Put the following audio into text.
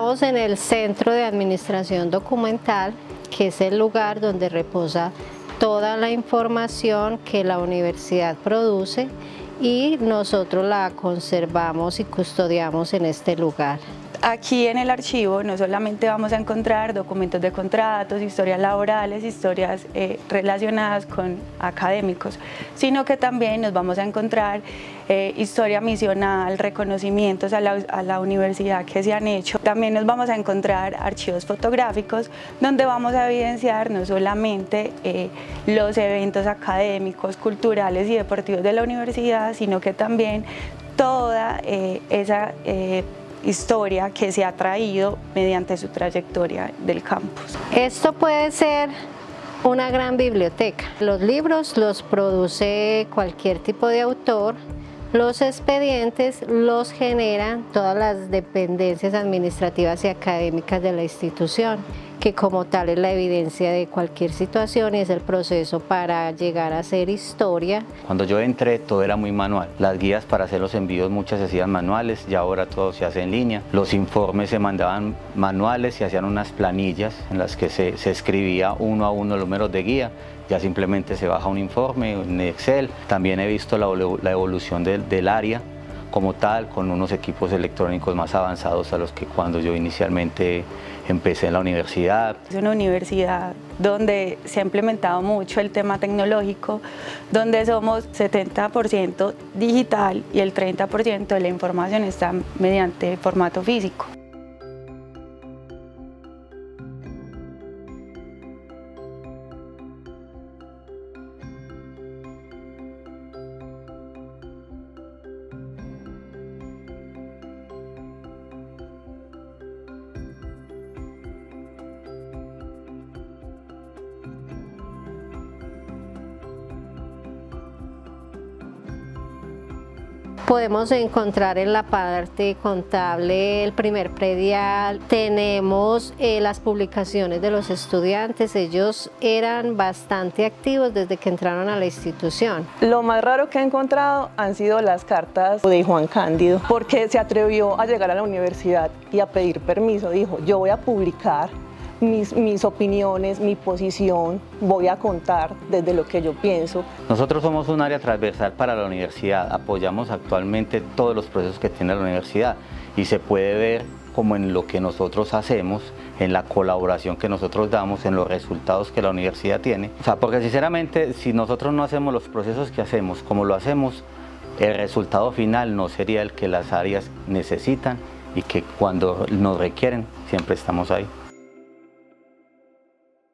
Estamos en el Centro de Administración Documental, que es el lugar donde reposa toda la información que la universidad produce y nosotros la conservamos y custodiamos en este lugar. Aquí en el archivo no solamente vamos a encontrar documentos de contratos, historias laborales, historias relacionadas con académicos, sino que también nos vamos a encontrar historia misional, reconocimientos a la universidad que se han hecho. También nos vamos a encontrar archivos fotográficos donde vamos a evidenciar no solamente los eventos académicos, culturales y deportivos de la universidad, sino que también toda esa historia que se ha traído mediante su trayectoria del campus. Esto puede ser una gran biblioteca. Los libros los produce cualquier tipo de autor, los expedientes los generan todas las dependencias administrativas y académicas de la institución, que como tal es la evidencia de cualquier situación y es el proceso para llegar a hacer historia. Cuando yo entré todo era muy manual, las guías para hacer los envíos muchas se hacían manuales y ahora todo se hace en línea. Los informes se mandaban manuales, se hacían unas planillas en las que se escribía uno a uno los números de guía, ya simplemente se baja un informe en Excel. También he visto la evolución del área como tal, con unos equipos electrónicos más avanzados a los que cuando yo inicialmente empecé en la universidad. Es una universidad donde se ha implementado mucho el tema tecnológico, donde somos 70% digital y el 30% de la información está mediante formato físico. Podemos encontrar en la parte contable el primer predial, tenemos las publicaciones de los estudiantes, ellos eran bastante activos desde que entraron a la institución. Lo más raro que he encontrado han sido las cartas de Juan Cándido, porque se atrevió a llegar a la universidad y a pedir permiso, dijo, yo voy a publicar mis opiniones, mi posición, voy a contar desde lo que yo pienso. Nosotros somos un área transversal para la universidad, apoyamos actualmente todos los procesos que tiene la universidad y se puede ver como en lo que nosotros hacemos, en la colaboración que nosotros damos, en los resultados que la universidad tiene. O sea, porque sinceramente si nosotros no hacemos los procesos que hacemos como lo hacemos, el resultado final no sería el que las áreas necesitan y que cuando nos requieren siempre estamos ahí.